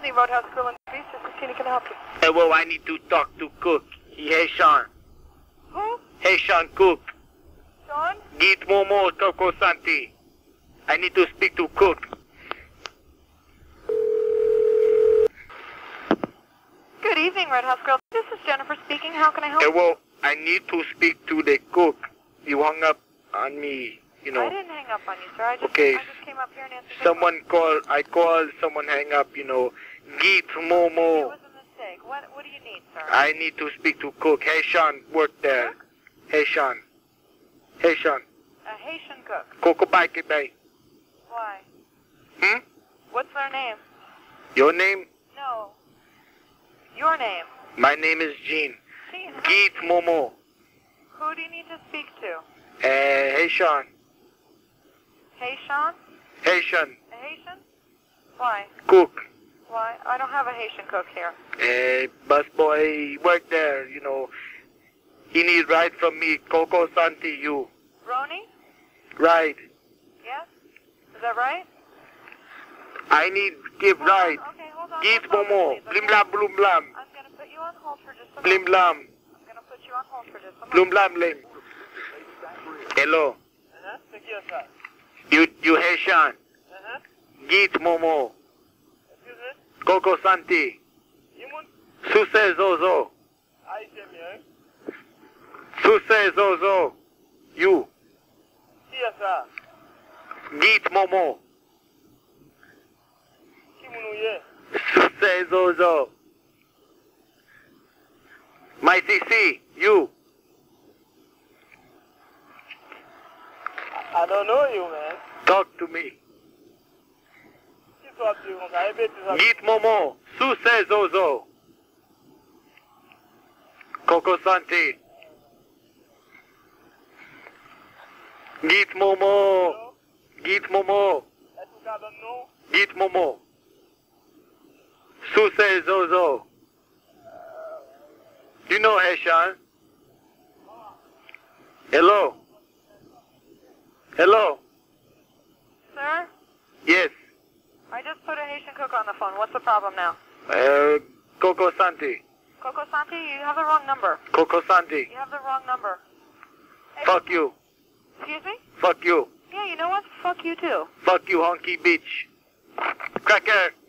Disney Roadhouse Grill and Beach. This is Christina. Can I help you? Well, I need to talk to Cook. Haitian. Who? Haitian Cook. Sean? Git Momo Toko Santi. I need to speak to Cook. Good evening, Roadhouse Grill. This is Jennifer speaking. How can I help you? Well, I need to speak to the cook. You hung up on me, you know. I didn't hang up on you, sir. I just came up here and answered the phone. Someone called, I called, someone hang up, you know. Git Momo. It was a mistake. What do you need, sir? I need to speak to Cook. Haitian work there. Cook? Haitian. A Haitian cook. Coco Bike Bay. Why? What's their name? Your name? No. Your name. My name is Jean. Jean. Git Momo. Who do you need to speak to? Haitian. Haitian? Haitian. A Haitian? Why? Cook. Why? I don't have a Haitian cook here. Busboy work there, you know. He need ride from me. Coco Santi, you. Roni? Ride. Yes? Is that right? I need give ride. Okay, hold on. Git Hold on, Momo. please, okay? Blim blam blum blam. I'm going to put you on hold for just a Blim moment. blam. I'm going to put you on hold for just a Blum moment. blam lim. Hello. C'est qui ça? You Haitian. Git Momo. Excusez? Coco Santi. Yimoun? Suse Zozo. Haïtien bien. Suse Zozo. You. Qui est ça? Git Momo. Qui mounouye? Suse Zozo. My CC. You. I don't know you, man. Talk to me. Qui soit tu comme ça? Répète ça. Git Momo. Suse Zozo. Coco Santi. Git Momo. Git Momo. Est-ce que tu as donné nom? Git Momo. Suse Zozo. You know Haitian? Hello? Hello? Sir? Yes. I just put a Haitian cook on the phone. What's the problem now? Coco Santi. Coco Santi, you have the wrong number. Coco Santi. You have the wrong number. Hey, Fuck you. excuse me? Fuck you. Yeah, you know what? Fuck you too. Fuck you, honky bitch. Cracker.